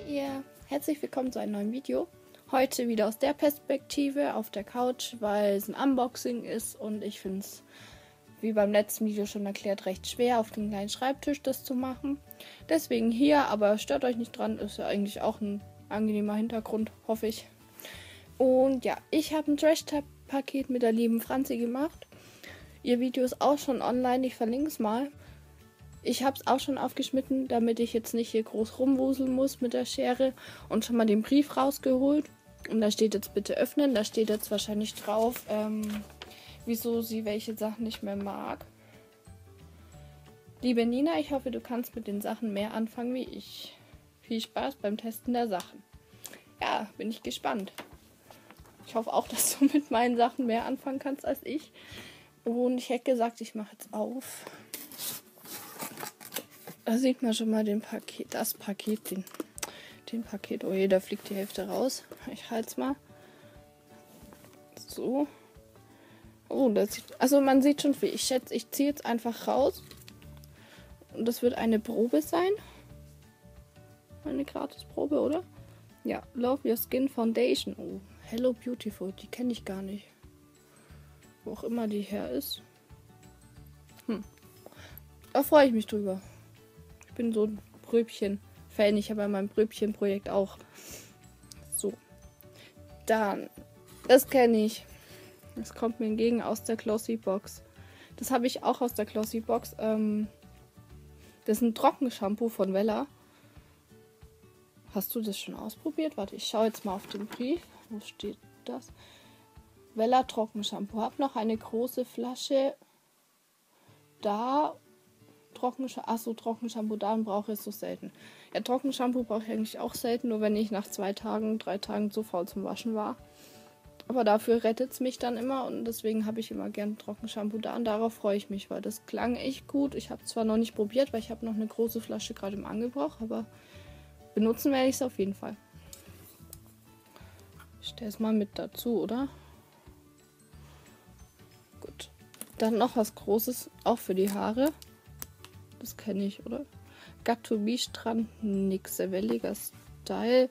ihr, herzlich willkommen zu einem neuen Video. Heute wieder aus der Perspektive auf der Couch, weil es ein Unboxing ist und ich finde es, wie beim letzten Video schon erklärt, recht schwer auf dem kleinen Schreibtisch das zu machen. Deswegen hier, aber stört euch nicht dran, ist ja eigentlich auch ein angenehmer Hintergrund, hoffe ich. Und ja, ich habe ein Trash-Paket mit der lieben Franzi gemacht. Ihr Video ist auch schon online, ich verlinke es mal. Ich habe es auch schon aufgeschnitten, damit ich jetzt nicht hier groß rumwuseln muss mit der Schere, und schon mal den Brief rausgeholt. Und da steht jetzt bitte öffnen. Da steht jetzt wahrscheinlich drauf, wieso sie welche Sachen nicht mehr mag. Liebe Nina, ich hoffe, du kannst mit den Sachen mehr anfangen wie ich. Viel Spaß beim Testen der Sachen. Ja, bin ich gespannt. Ich hoffe auch, dass du mit meinen Sachen mehr anfangen kannst als ich. Und ich hätte gesagt, ich mache jetzt auf. Da sieht man schon mal den Paket, den Paket. Oh je, da fliegt die Hälfte raus. Ich halte es mal. So. Oh, das sieht, also man sieht schon viel. Ich schätze, ich ziehe jetzt einfach raus. Und das wird eine Probe sein. Eine Gratisprobe, oder? Ja, Love Your Skin Foundation. Oh, Hello Beautiful. Die kenne ich gar nicht. Wo auch immer die her ist. Da freue ich mich drüber. Ich bin so ein Bröbchen-Fan. Ich habe ja mein Bröbchen-Projekt auch. So. Dann. Das kenne ich. Das kommt mir entgegen aus der Glossy Box. Das habe ich auch aus der Glossy Box. Das ist ein Trockenshampoo von Wella. Hast du das schon ausprobiert? Warte, ich schaue jetzt mal auf den Brief. Wo steht das? Wella Trockenshampoo. Hab noch eine große Flasche da. Trockenshampoo, dann brauche ich es so selten. Ja, Trockenshampoo brauche ich eigentlich auch selten, nur wenn ich nach 2 Tagen, 3 Tagen zu faul zum Waschen war. Aber dafür rettet es mich dann immer und deswegen habe ich immer gern Trockenshampoo da und darauf freue ich mich, weil das klang echt gut. Ich habe es zwar noch nicht probiert, weil ich habe noch eine große Flasche gerade im Angebrauch, aber benutzen werde ich es auf jeden Fall. Ich stelle es mal mit dazu, oder? Gut. Dann noch was Großes, auch für die Haare. Das kenne ich, oder? Got to be Strand Nixe Welliger Style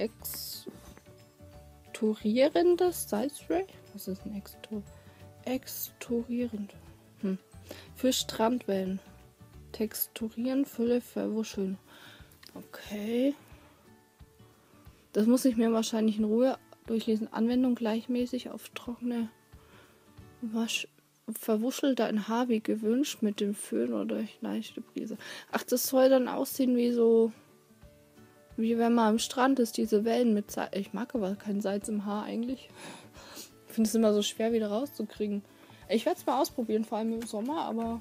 exturierendes Salzspray. Was ist ein exturierend? Für Strandwellen. Texturieren, Fülle, verwuscheln. Okay. Das muss ich mir wahrscheinlich in Ruhe durchlesen. Anwendung gleichmäßig auf trockene verwuschelter in Haar wie gewünscht mit dem Föhn oder durch leichte Brise. Ach, das soll dann aussehen wie so, wie wenn man am Strand ist, diese Wellen mit Salz. Ich mag aber kein Salz im Haar eigentlich. Ich finde es immer so schwer wieder rauszukriegen. Ich werde es mal ausprobieren, vor allem im Sommer, aber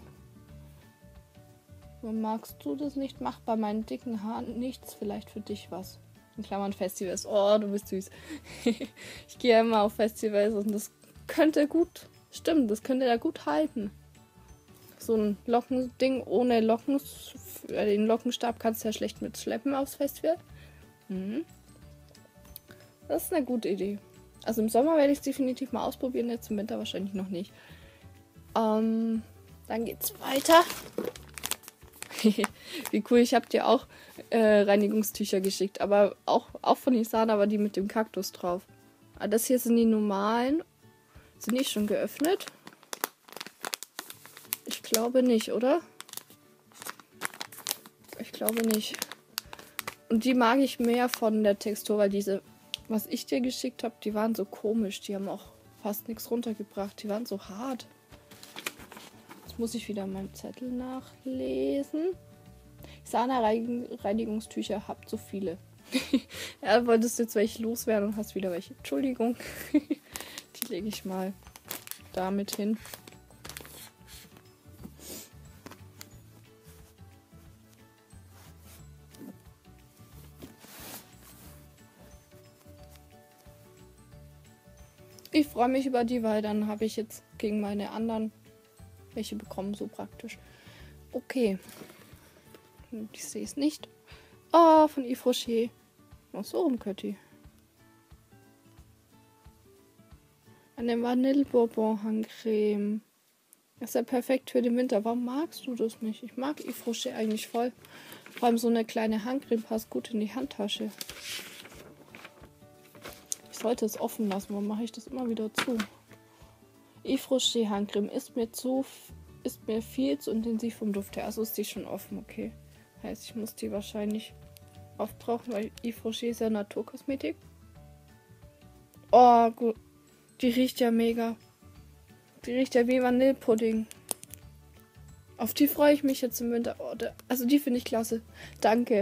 magst du das nicht? Macht bei meinen dicken Haaren nichts, vielleicht für dich was. In Klammern Festivals. Oh, du bist süß. Ich gehe ja immer auf Festivals und das könnte gut. Stimmt, das könnte er gut halten. So ein Lockending ohne Locken. Den Lockenstab kannst du ja schlecht mit schleppen aufs Festival. Das ist eine gute Idee. Also im Sommer werde ich es definitiv mal ausprobieren, jetzt im Winter wahrscheinlich noch nicht. Dann geht's weiter. Wie cool, ich habe dir auch Reinigungstücher geschickt, aber auch von Isana, aber die mit dem Kaktus drauf. Aber das hier sind die normalen. Sind die schon geöffnet? Ich glaube nicht, oder? Ich glaube nicht. Und die mag ich mehr von der Textur, weil diese, was ich dir geschickt habe, die waren so komisch. Die haben auch fast nichts runtergebracht. Die waren so hart. Jetzt muss ich wieder meinen Zettel nachlesen. Sana Reinigungstücher, habt so viele. Ja, wolltest du jetzt welche loswerden und hast wieder welche. Entschuldigung. Die lege ich mal damit hin. Ich freue mich über die, weil dann habe ich jetzt gegen meine anderen welche bekommen, so praktisch. Okay. Ich sehe es nicht. Oh, von Yves Rocher. Ach so rum, Kötti. Eine Vanille-Bourbon-Handcreme. Das ist ja perfekt für den Winter. Warum magst du das nicht? Ich mag Yves Rocher eigentlich voll. Vor allem so eine kleine Handcreme passt gut in die Handtasche. Ich sollte es offen lassen, warum mache ich das immer wieder zu? Yves Rocher Handcreme ist mir viel zu intensiv vom Duft her. Also ist die schon offen, okay. Heißt, ich muss die wahrscheinlich aufbrauchen, weil Yves Rocher ist ja Naturkosmetik. Oh, gut. Die riecht ja mega. Die riecht ja wie Vanillepudding. Auf die freue ich mich jetzt im Winter. Oh, also die finde ich klasse. Danke.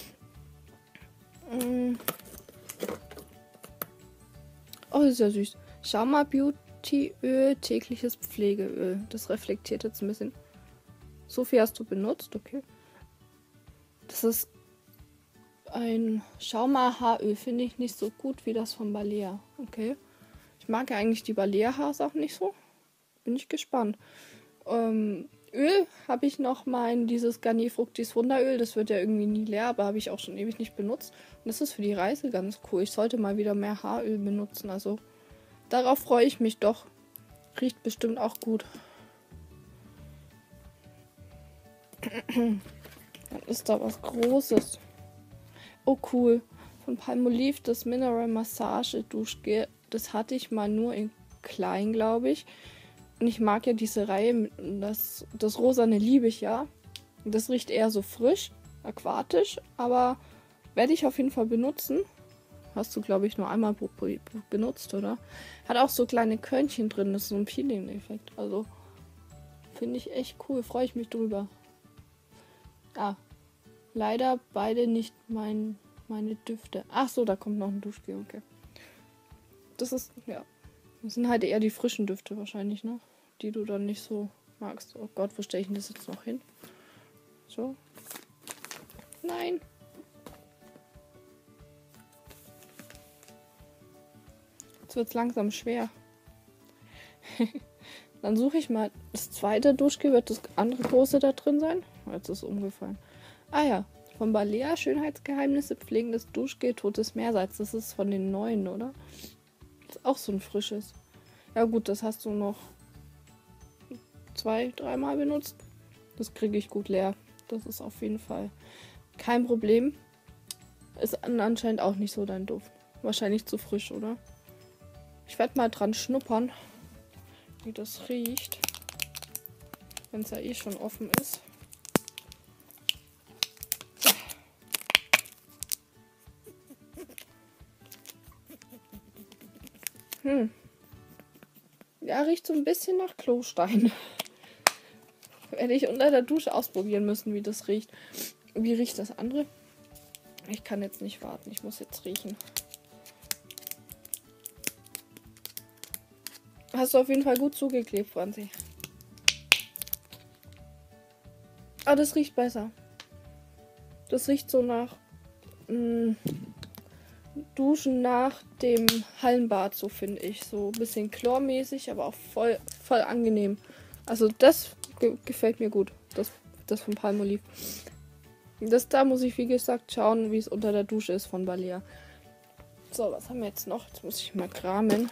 Oh, ist ja süß. Schauma Beauty Öl, tägliches Pflegeöl. Das reflektiert jetzt ein bisschen. So viel hast du benutzt, okay. Das ist ein Schauma Haaröl. Finde ich nicht so gut wie das von Balea. Okay. Ich mag ja eigentlich die Balea Haarsachen nicht so. Bin ich gespannt. Öl habe ich noch dieses Garnier Fructis Wunderöl. Das wird ja irgendwie nie leer, aber habe ich auch schon ewig nicht benutzt. Und das ist für die Reise ganz cool. Ich sollte mal wieder mehr Haaröl benutzen. Also darauf freue ich mich doch. Riecht bestimmt auch gut. Dann ist da was Großes. Oh cool. Von Palmolive das Mineral Massage Duschgel. Das hatte ich mal nur in klein, glaube ich. Und ich mag ja diese Reihe, das Rosane liebe ich ja. Das riecht eher so frisch, aquatisch, aber werde ich auf jeden Fall benutzen. Hast du, glaube ich, nur einmal benutzt, oder? Hat auch so kleine Körnchen drin, das ist so ein Peeling-Effekt. Also, finde ich echt cool, freue ich mich drüber. Leider beide nicht meine Düfte. Ach so, da kommt noch ein Duschgel, okay. Das ist, ja. Das sind halt eher die frischen Düfte wahrscheinlich, ne? Die du dann nicht so magst. Oh Gott, wo stelle ich denn das jetzt noch hin? So. Nein. Jetzt wird es langsam schwer. Dann suche ich mal das zweite Duschgel. Wird das andere große da drin sein? Jetzt ist es umgefallen. Ah ja, von Balea Schönheitsgeheimnisse pflegendes Duschgel Totes Meersalz. Das ist von den neuen, oder? Das ist auch so ein frisches. Ja gut, das hast du noch 2-3 Mal benutzt. Das kriege ich gut leer. Das ist auf jeden Fall kein Problem. Ist anscheinend auch nicht so dein Duft. Wahrscheinlich zu frisch, oder? Ich werde mal dran schnuppern, wie das riecht. Wenn es ja eh schon offen ist. Ja, riecht so ein bisschen nach Klostein. Werde ich unter der Dusche ausprobieren müssen, wie das riecht. Wie riecht das andere? Ich kann jetzt nicht warten, ich muss jetzt riechen. Hast du auf jeden Fall gut zugeklebt, Franzi. Ah, das riecht besser. Das riecht so nach Duschen nach dem Hallenbad, so finde ich. So ein bisschen chlormäßig, aber auch voll angenehm. Also das gefällt mir gut. Das von Palmolive. Da muss ich, wie gesagt, schauen, wie es unter der Dusche ist von Balea. So, was haben wir jetzt noch? Jetzt muss ich mal kramen.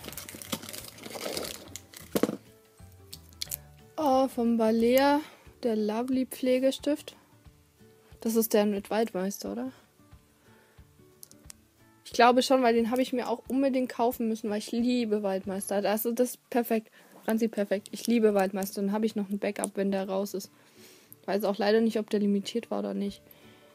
Oh, von Balea, der Lovely Pflegestift. Das ist der mit Waldmeister, oder? Ich glaube schon, weil den habe ich mir auch unbedingt kaufen müssen, weil ich liebe Waldmeister. Also das ist perfekt. Franzi, perfekt. Ich liebe Waldmeister. Dann habe ich noch ein Backup, wenn der raus ist. Ich weiß auch leider nicht, ob der limitiert war oder nicht.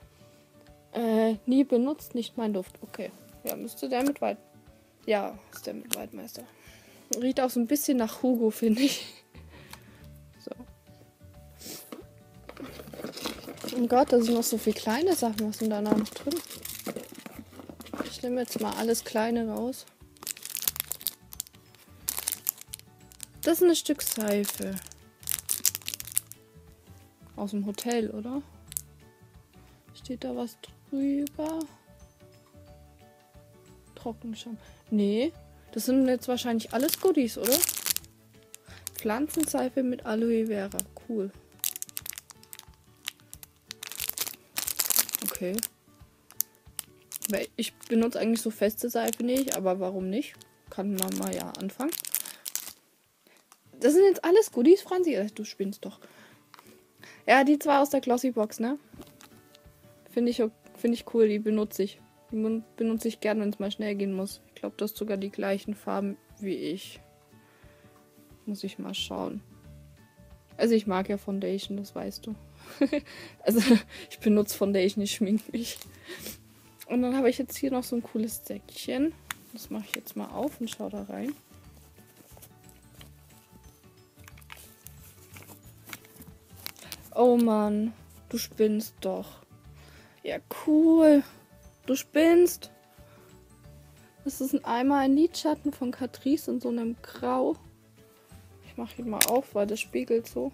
Nie benutzt, nicht mein Duft. Okay. Ja, müsste der mit Ja, ist der mit Waldmeister. Riecht auch so ein bisschen nach Hugo, finde ich. So. Oh Gott, da sind noch so viele kleine Sachen. Was sind da noch drin? Ich nehme jetzt mal alles Kleine raus. Das ist ein Stück Seife. Aus dem Hotel, oder? Steht da was drüber? Trockenschaum. Nee, das sind jetzt wahrscheinlich alles Goodies, oder? Pflanzenseife mit Aloe Vera. Cool. Okay. Ich benutze eigentlich so feste Seife nicht, aber warum nicht? Kann man mal ja anfangen. Das sind jetzt alles Goodies, Franzi. Du spinnst doch. Ja, die zwei aus der Glossy-Box, ne? Finde ich cool, die benutze ich. Die benutze ich gern, wenn es mal schnell gehen muss. Ich glaube, du hast sogar die gleichen Farben wie ich. Muss ich mal schauen. Also ich mag ja Foundation, das weißt du. Also ich benutze Foundation, ich schmink mich. Und dann habe ich jetzt hier noch so ein cooles Säckchen. Das mache ich jetzt mal auf und schau da rein. Oh Mann, du spinnst doch. Ja, cool. Du spinnst. Das ist einmal ein Lidschatten von Catrice in so einem Grau. Ich mache ihn mal auf, weil das spiegelt so.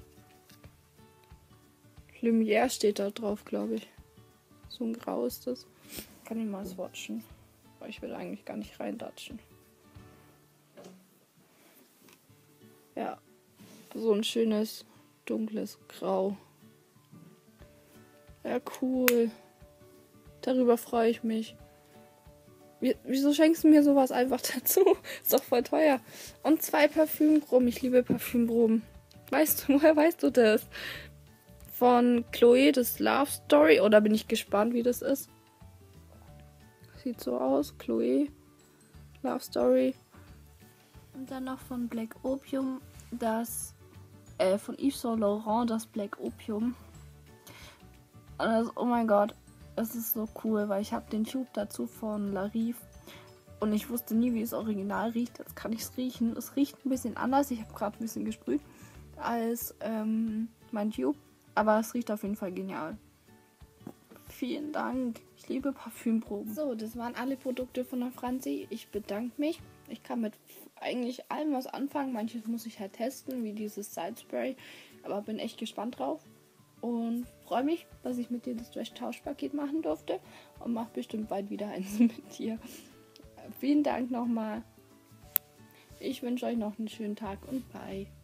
Lumière steht da drauf, glaube ich. So ein Grau ist das. Kann ich mal swatchen. Weil ich will eigentlich gar nicht reindatschen. Ja. So ein schönes, dunkles Grau. Ja, cool. Darüber freue ich mich. Wieso schenkst du mir sowas einfach dazu? Ist doch voll teuer. Und 2 Parfümproben. Ich liebe Parfümproben. Woher weißt du das? Von Chloe, das Love Story. Oder bin ich gespannt, wie das ist? Sieht so aus. Chloe, Love Story. Und dann noch von Black Opium, von Yves Saint Laurent, das Black Opium. Und das, oh mein Gott, das ist so cool, weil ich habe den Tube dazu von La Rive und ich wusste nie, wie es original riecht. Jetzt kann ich es riechen. Es riecht ein bisschen anders. Ich habe gerade ein bisschen gesprüht als mein Tube, aber es riecht auf jeden Fall genial. Vielen Dank. Ich liebe Parfümproben. So, das waren alle Produkte von der Franzi. Ich bedanke mich. Ich kann mit eigentlich allem was anfangen. Manches muss ich halt testen, wie dieses Side Spray. Aber bin echt gespannt drauf. Und freue mich, dass ich mit dir das Trash-Tauschpaket machen durfte. Und mache bestimmt bald wieder eins mit dir. Vielen Dank nochmal. Ich wünsche euch noch einen schönen Tag und bye.